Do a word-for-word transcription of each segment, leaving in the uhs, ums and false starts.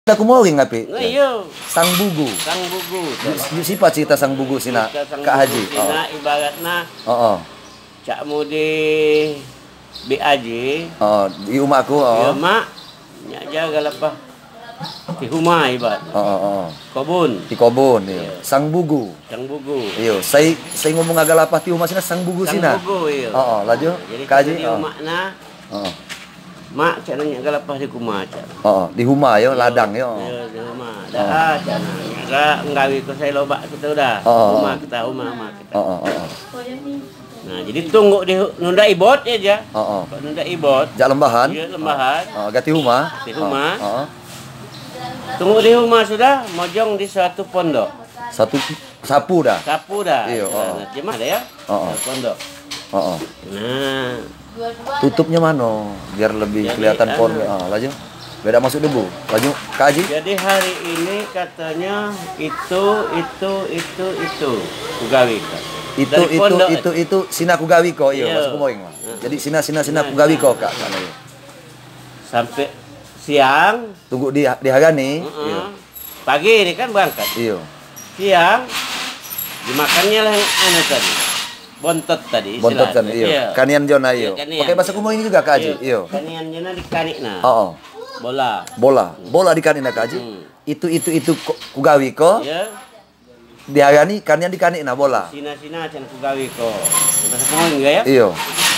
Kita kumoring ngapi. Nah, iya. Sang Bugu. Sang Bugu. Yuk siapa cerita Sang Bugu sina? Kak Haji. Sina ibaratna. Oh. Cak mu di B A J. Oh, di rumahku. Oh. Ya mak. Nyak jaga lapah. Di rumah ibarat. Oh, oh, oh. Kobun. Di kobun, iya. Sang Bugu. Sang Bugu. Iya, saya saya ngomong agak lapah di rumah sina Sang Bugu sina. Sang Bugu, iya. Oh, oh, laju. Jadi Kak Haji. di rumahna. Oh. Mak cak nanya galapah di rumah cak. Oh, di rumah yo, ladang yo. Ya, di rumah. Dah, cak nanya nggawi ko saya lobak kita udah. Oh. Rumah kita, rumah rumah kita. Oh, oh, oh. Nah, jadi tunggu di nunda ibot aja. Oh, oh. Kok nunda ibot. Jak lembahan. Iya, lembahan. Oh, gati rumah. Di rumah. Oh, oh. Tunggu di rumah sudah, mojong di suatu pondok. Satu sapu dah. Sapu dah. Iya, oh. Nah, gimana ya? Oh, oh. Pondok. Oh, oh. Nah, Tutupnya mana? Biar lebih Jadi, kelihatan anu. pohon. Ah, laju. Beda masuk debu. Laju, Kak Haji. jadi hari ini katanya itu itu itu itu kugawi Kak. Itu Dari itu pondok itu itu sina kugawi ko iya Iya. masuk kumoing mah. Heeh. Jadi sina sina sina Nah, kugawi ko nah. Kak. Sana, iya. Sampai siang. Tunggu di dihagani. uh-uh. Iya. Pagi ini kan berangkat. Iya. Siang dimakannya lah yang anu tadi. Bontot tadi. Bontot kan istilahnya. iya. Kanian jona iya. Iya, kanian. Pakai bahasa kumoing juga Kak Haji. Iya. Kanian jena dikanik nah. Oh, oh. Bola. Bola. Bola dikanin Kak Haji. Hmm. Itu itu itu ko- kugawi ko. Ya. Dihagani kanian dikanik na bola. Sina-sina can kugawi ko. Bahasa kumain enggak ya? Iya.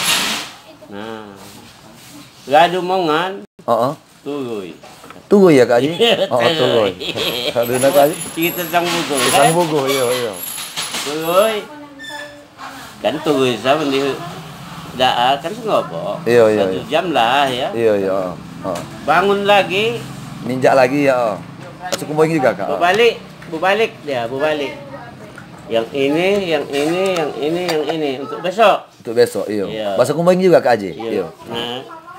Nah. Gadu mongan Oh, oh. tuguy. Tunggu ya Kak Haji. Oh, tunggu. Aduh nak Kak Haji. Kita sang bugo. Sang bugu iya iya. Tuguy. Kan tuguy sa di daa kan ngopo. Iya, iya, Satu iya. jam lah ya. Iya iya. Oh. Bangun lagi, Ninjak lagi ya. Oh. Masuk kumoing juga Kak. berbalik, berbalik dia, berbalik. Yang ini, yang ini, yang ini, yang ini untuk besok. Untuk besok, iya. Iya. Bahasa kumoing juga Kak Haji. Iya. Nah.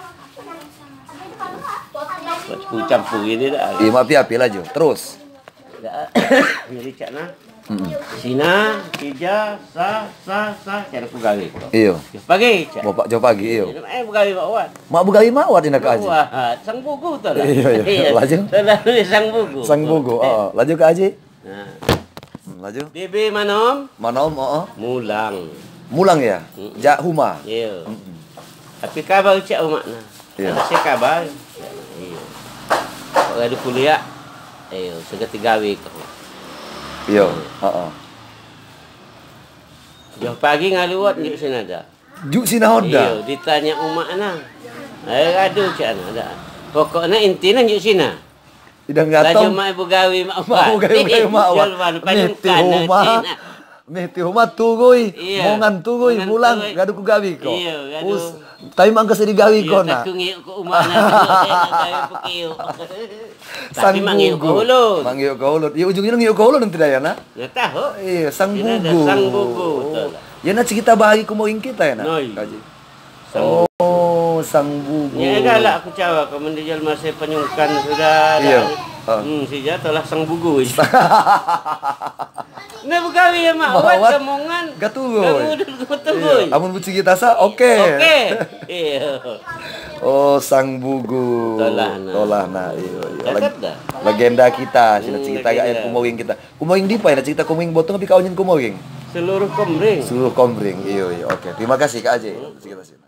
Buat campur ini dah. Iya, maaf ya, api laju. Terus. Dah. Jadi cak nah. Mm-mm. Sina, tija, sa, sa, sa, cara kugawi. Iya. Pagi cak. Bapak jauh pagi, iya. Eh bugawi bawat. Mak bugawi mawat ini Kak Haji. Wah, sang buku tu lah. Iya, iya. Laju. Lalu sang buku. Sang bugu. Oh, laju Kak Haji. Nah. Hmm, laju. Bibi manom, Mana om? Oh, oh. mulang. Mulang ya? Mm-mm. Jak huma. Iya. Tapi kabar cak umat nah. Iya. Ada saya kabar. Iya. Kalau ada kuliah, eh segati gawe kau. Iya. Oh, oh. Jauh pagi ngaluat di sini ada. Juk sina Iya, hoda. ditanya umat nah. Eh aduh cak nah ada. Pokoknya intinya juk sini. Tidak Laju ngatong. mak bugawi mak Mak bugawi bugawi mawat. Niti huma. Niti huma tugoy. Iya. Mongan tugoy Mongan mulang tugoy. gadu kugawi ko. Iya, gadu. Us. Tapi mangka sedi gawi ko Iya, na. tak ngiyuk ko umana. Gawe pukiyo. Sang Tapi mangiyuk ko bugu. hulot. Mangiyuk ko hulot. Iya ujungnya ngiyuk ko hulot nanti daya na. Ya tahu. Iya, sang Ini ada bugu. sang bugu, betul. Ya na cerita bahagi kumoing kita ya na. Noi. Kaji. Sang Oh, sang bugu. Ya galak aku cawa kamu dijal masih penyungkan sudah. Iya. dah. Oh. Hmm, si jatuh sang bugu. Nah bukawi ya mak, Mawat. awat kemongan. Gatugoy. Kamu gatugoy. Iya. Amun buci kita sa, oke. Oke. Iya. Oh, sang bugu. Tolahna. Tolahna. Iya, iya. Cakep Leg- dah. Legenda kita, sina Hmm, cerita legenda. yang kumoing kita. Kumoing di pa ya, cerita kumoing botong tapi kau nyen kumoing. Seluruh komring. Seluruh komring. Iya, iya. Oke. Terima kasih Kak Aji. Cerita sini.